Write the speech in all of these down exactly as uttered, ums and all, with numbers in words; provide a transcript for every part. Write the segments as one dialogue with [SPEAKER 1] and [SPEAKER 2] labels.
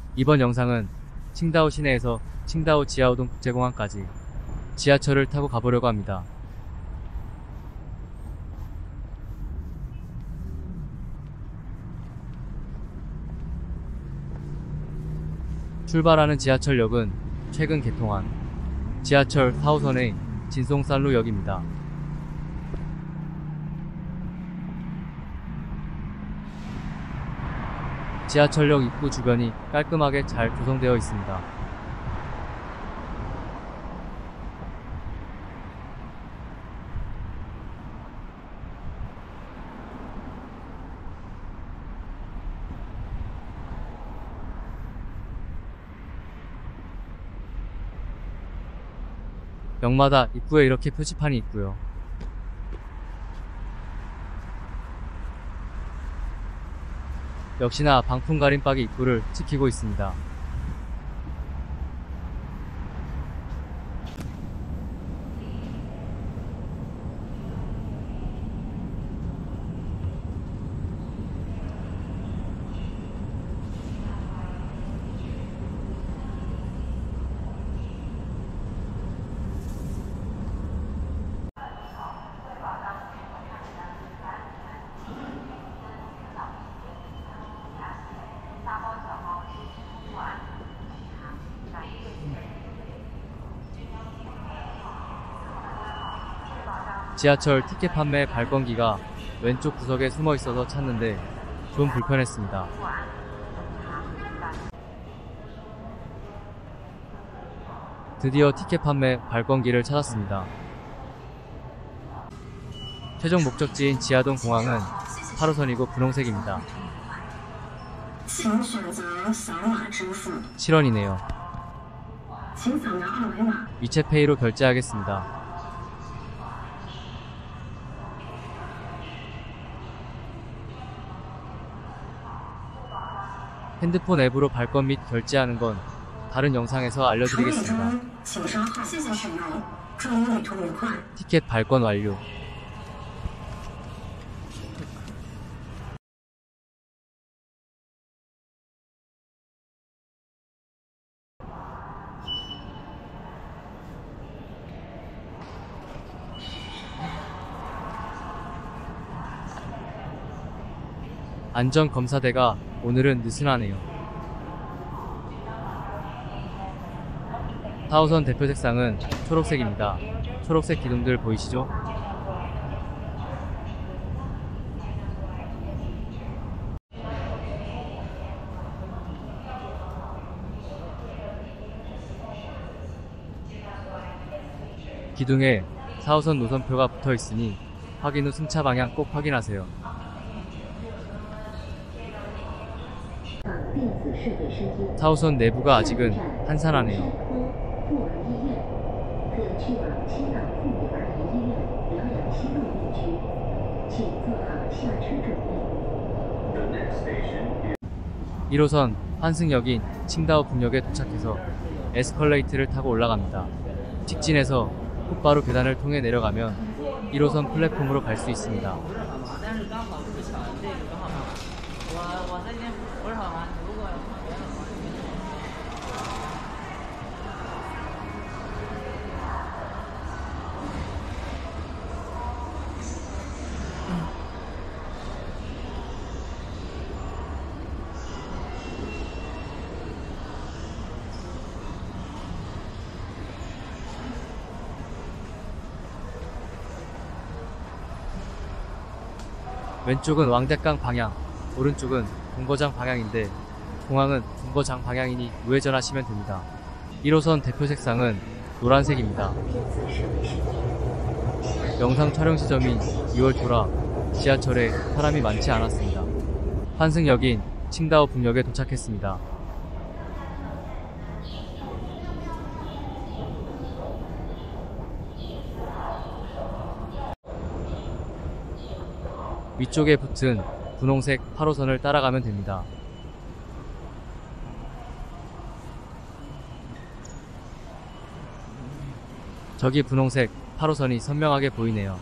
[SPEAKER 1] 이번 영상은 칭다오 시내에서 칭다오 지하우동 국제공항까지 지하철을 타고 가보려고 합니다. 출발하는 지하철역은 최근 개통한 지하철 사 호선의 진송살루역입니다. 지하철역 입구 주변이 깔끔하게 잘 구성되어 있습니다. 역마다 입구에 이렇게 표지판이 있고요. 역시나 방풍 가림박이 입구를 지키고 있습니다. 지하철 티켓 판매 발권기가 왼쪽 구석에 숨어 있어서 찾는데 좀 불편했습니다. 드디어 티켓 판매 발권기를 찾았습니다. 최종 목적지인 지하동 공항은 팔 호선이고 분홍색입니다. 칠 원이네요. 위챗페이로 결제하겠습니다. 핸드폰 앱으로 발권 및 결제하는 건 다른 영상에서 알려드리겠습니다. 티켓 발권 완료. 안전검사대가 오늘은 느슨하네요. 사 호선 대표 색상은 초록색입니다. 초록색 기둥들 보이시죠? 기둥에 사 호선 노선표가 붙어 있으니 확인 후 승차 방향 꼭 확인하세요. 사 호선 내부가 아직은 한산하네요. 일 호선 환승역인 칭다오 북역에 도착해서 에스컬레이터를 타고 올라갑니다. 직진해서 곧바로 계단을 통해 내려가면 일 호선 플랫폼으로 갈 수 있습니다. 왼쪽은 왕대강 방향, 오른쪽은 동거장 방향인데 공항은 동거장 방향이니 우회전하시면 됩니다. 일 호선 대표 색상은 노란색입니다. 영상 촬영 시점인 이월 초라 지하철에 사람이 많지 않았습니다. 환승역인 칭다오 북역에 도착했습니다. 위쪽에 붙은 분홍색 팔 호선을 따라가면 됩니다. 저기 분홍색 팔 호선이 선명하게 보이네요.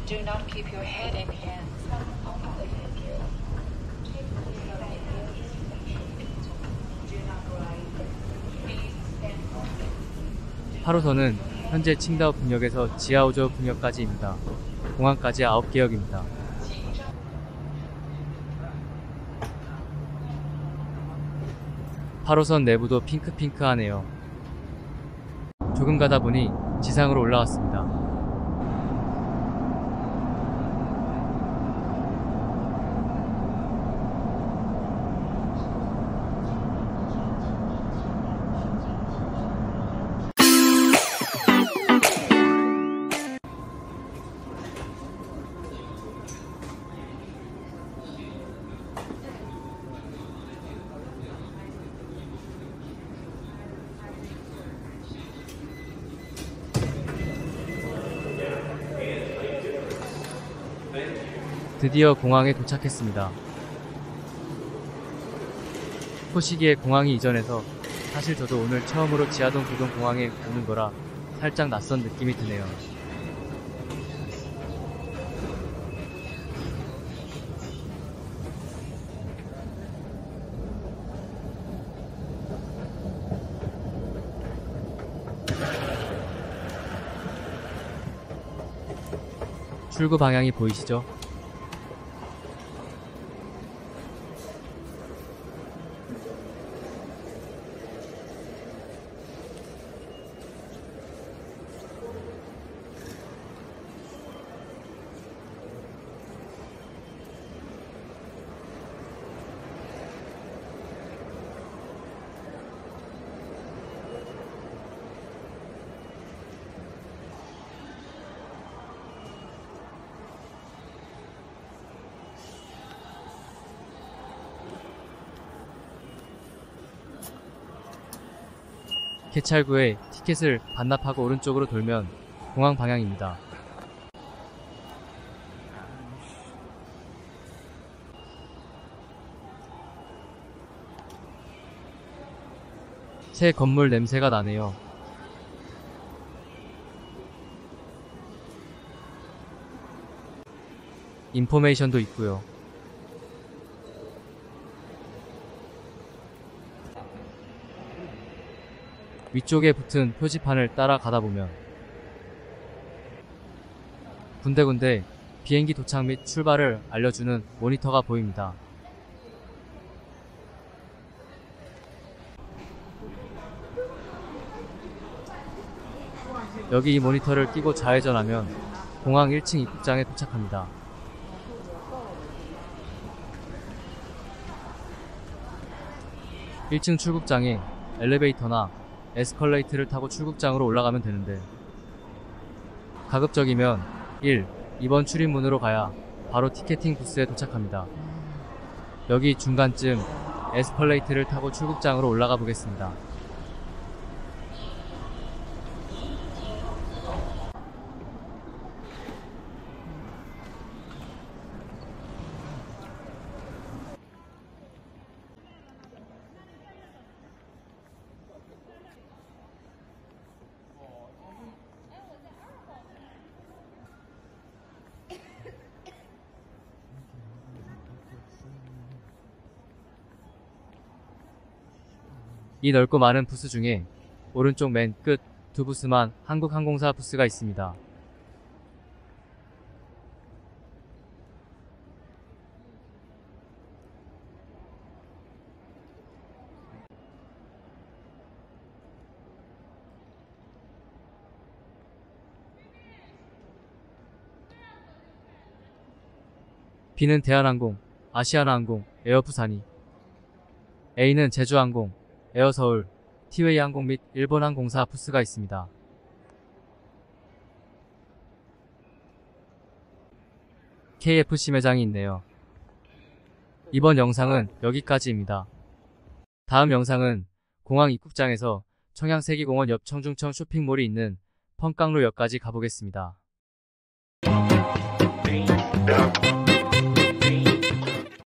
[SPEAKER 2] Do not keep your head in hands.
[SPEAKER 1] 팔 호선은 현재 칭다오 분역에서 지하오저 분역까지입니다. 공항까지 아홉 개역입니다. 팔 호선 내부도 핑크핑크하네요. 조금 가다 보니 지상으로 올라왔습니다. 드디어 공항에 도착했습니다. 소시기에 공항이 이전해서 사실 저도 오늘 처음으로 지하동 교동공항에 오는 거라 살짝 낯선 느낌이 드네요. 출구 방향이 보이시죠? 개찰구에 티켓을 반납하고 오른쪽으로 돌면 공항 방향입니다. 새 건물 냄새가 나네요. 인포메이션도 있고요. 위쪽에 붙은 표지판을 따라가다 보면 군데군데 비행기 도착 및 출발을 알려주는 모니터가 보입니다. 여기 이 모니터를 끼고 좌회전하면 공항 일 층 입국장에 도착합니다. 일 층 출국장에 엘리베이터나 에스컬레이터를 타고 출국장으로 올라가면 되는데 가급적이면 일, 이 번 출입문으로 가야 바로 티켓팅 부스에 도착합니다. 여기 중간쯤 에스컬레이터를 타고 출국장으로 올라가 보겠습니다. 이 넓고 많은 부스 중에 오른쪽 맨 끝 두 부스만 한국항공사 부스가 있습니다. B는 대한항공, 아시아나항공, 에어부산이, A는 제주항공, 에어서울, 티웨이항공 및 일본항공사 부스가 있습니다. 케이에프씨 매장이 있네요. 이번 영상은 여기까지입니다. 다음 영상은 공항 입국장에서 청양세기공원 옆 청중천 쇼핑몰이 있는 펑깡로역까지 가보겠습니다.